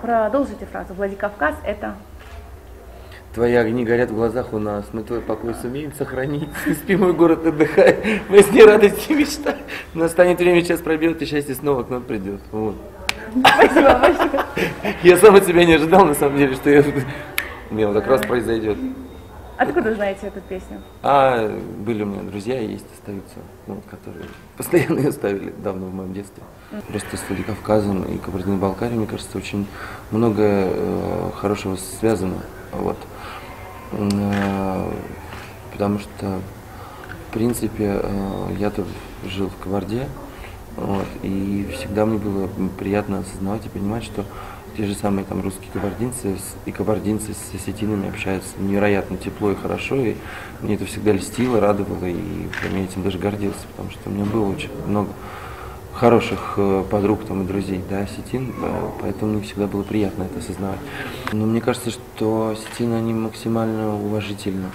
продолжите фразу. Владикавказ – это… Твои огни горят в глазах у нас, мы твой покой сумеем сохранить. Спи, мой город, отдыхай, во сне радости мечта. Настанет время, час пробьет, и счастье снова к нам придет. Вот. Спасибо большое. Я сам от себя не ожидал, на самом деле, что мне вот как раз произойдет. Откуда знаете эту песню? Были у меня друзья, есть, остаются, вот, которые постоянно ее ставили давно в моем детстве. Просто с Владикавказом и Кабардино-Балкарией, мне кажется, очень много хорошего связано. Вот. Потому что, в принципе, я-то жил в Кабарде, вот, и всегда мне было приятно осознавать и понимать, что те же самые там русские кабардинцы с осетинами общаются невероятно тепло и хорошо, и мне это всегда льстило, радовало, и я этим даже гордился, потому что у меня было очень много хороших подруг там, и друзей, да, осетин, поэтому мне всегда было приятно это осознавать. Но мне кажется, что осетины, они максимально уважительно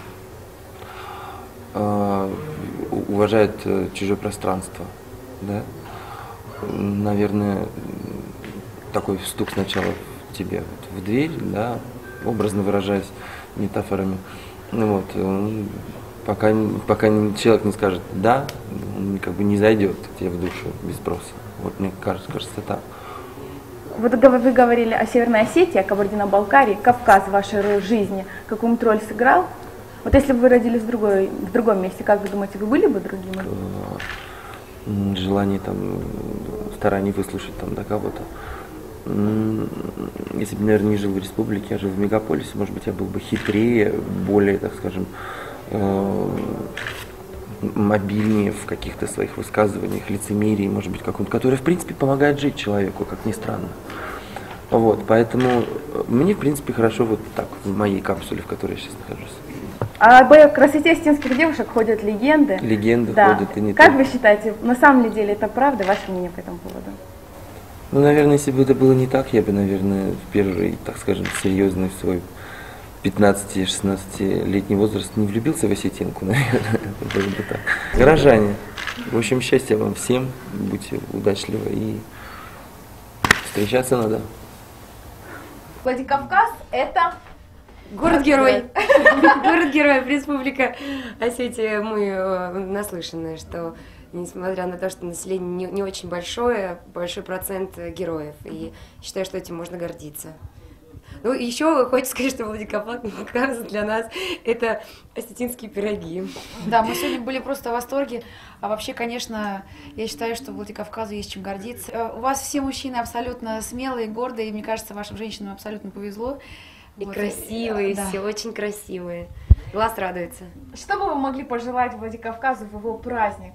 уважают чужое пространство, да. Наверное, такой стук сначала тебе вот в дверь, да, образно выражаясь метафорами, вот, пока человек не скажет «да», он как бы не зайдет к тебе в душу без спроса. Вот мне кажется так. Вот вы говорили о Северной Осетии, о Кабардино-Балкарии. Кавказ в вашей жизни какую-нибудь роль сыграл? Вот если бы вы родились в другом месте, как вы думаете, вы были бы другим? Желание там, старание выслушать там, да, кого-то. Если бы, наверное, не жил в республике, я жил в мегаполисе, может быть, я был бы хитрее, более, так скажем, мобильнее в каких-то своих высказываниях, лицемерии, может быть, каком-то, которое, в принципе, помогает жить человеку, как ни странно. Вот, поэтому мне, в принципе, хорошо вот так, в моей капсуле, в которой я сейчас нахожусь. А об красоте осетинских девушек ходят легенды. Легенды да. ходят и не Как только. вы считаете, на самом деле это правда? Ваше мнение по этому поводу? Ну, наверное, если бы это было не так, я бы, наверное, в первый, так скажем, серьезный свой 15-16-летний возраст не влюбился в осетинку, наверное, это было бы так. Горожане, в общем, счастья вам всем, будьте удачливы и встречаться надо. Владикавказ – это… Город-герой. Город-герой, Республика Осетия. Мы наслышаны, что несмотря на то, что население не очень большое, большой процент героев. И считаю, что этим можно гордиться. Ну, еще хочется сказать, что Владикавказ для нас это осетинские пироги. Да, мы сегодня были просто в восторге. А вообще, конечно, я считаю, что Владикавказу есть чем гордиться. У вас все мужчины абсолютно смелые, гордые, и мне кажется, вашим женщинам абсолютно повезло. И вот. Красивые Да. все, очень красивые. Глаз радуется. Что бы вы могли пожелать Владикавказу в его праздник?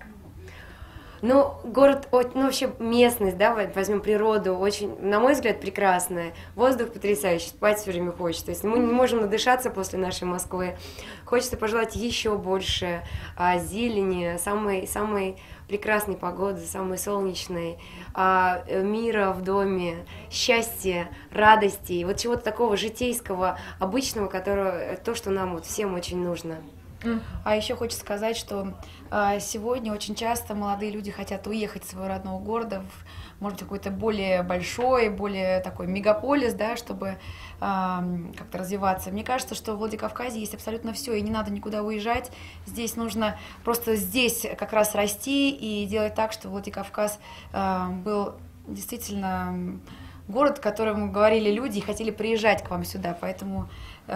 Ну, город, ну, вообще местность, да, возьмем природу, очень, на мой взгляд, прекрасная. Воздух потрясающий, спать все время хочется. Если мы не можем надышаться после нашей Москвы, хочется пожелать еще больше зелени, самой прекрасной погоды, самой солнечной, мира в доме, счастья, радости, вот чего-то такого житейского, обычного, то, что нам вот всем очень нужно. А еще хочется сказать, что сегодня очень часто молодые люди хотят уехать из своего родного города, может, какой-то более большой, более такой мегаполис, да, чтобы как-то развиваться. Мне кажется, что в Владикавказе есть абсолютно все, и не надо никуда уезжать. Здесь нужно просто здесь как раз расти и делать так, чтобы Владикавказ был действительно город, к которому говорили люди и хотели приезжать к вам сюда. Поэтому,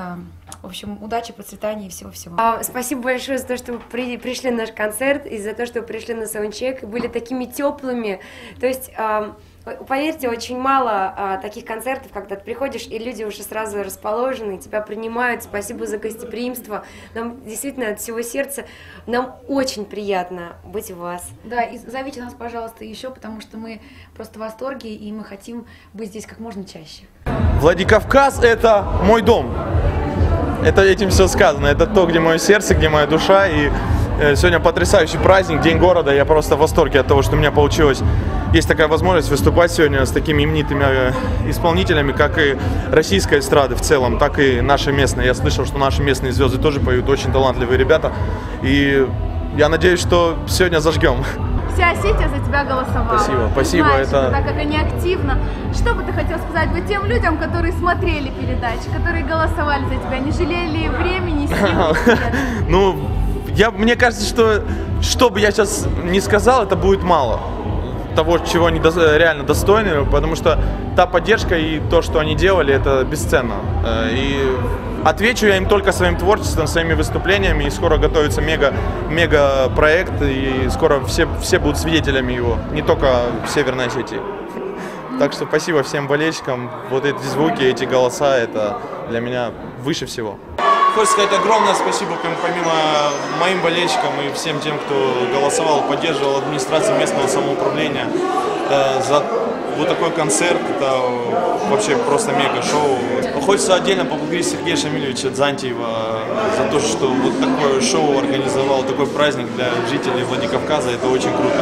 в общем, удачи, процветания и всего-всего. Спасибо большое за то, что вы пришли на наш концерт и за то, что вы пришли на саундчек и были такими теплыми. То есть, поверьте, очень мало таких концертов, когда ты приходишь, и люди уже сразу расположены, тебя принимают. Спасибо за гостеприимство. Нам действительно от всего сердца, нам очень приятно быть у вас. Да, и зовите нас, пожалуйста, еще, потому что мы просто в восторге, и мы хотим быть здесь как можно чаще. Владикавказ – это мой дом. Это этим все сказано. Это то, где мое сердце, где моя душа. И сегодня потрясающий праздник, День города. Я просто в восторге от того, что у меня получилось. Есть такая возможность выступать сегодня с такими именитыми исполнителями, как и российская эстрада в целом, так и наша местная. Я слышал, что наши местные звезды тоже поют, очень талантливые ребята. И я надеюсь, что сегодня зажгем. вся Осетия за тебя голосовала. Спасибо, спасибо. Знаешь, Это так как они активно. Что бы ты хотел сказать бы тем людям, которые смотрели передачи, которые голосовали за тебя, не жалели времени, сил? Ну, мне кажется, что бы я сейчас не сказал, это будет мало того, чего они реально достойны, потому что та поддержка и то, что они делали, это бесценно. И отвечу я им только своим творчеством, своими выступлениями, и скоро готовится мега проект, и скоро все будут свидетелями его, не только в Северной Осетии. Так что спасибо всем болельщикам, вот эти звуки, эти голоса, это для меня выше всего. Хочется сказать огромное спасибо, помимо моим болельщикам и всем тем, кто голосовал, поддерживал администрацию местного самоуправления за вот такой концерт. Это вообще просто мега-шоу. Хочется отдельно поблагодарить Сергея Шамилевича Дзантиева за то, что вот такое шоу организовал, такой праздник для жителей Владикавказа. Это очень круто.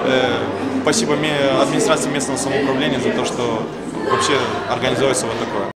Спасибо администрации местного самоуправления за то, что вообще организуется вот такое.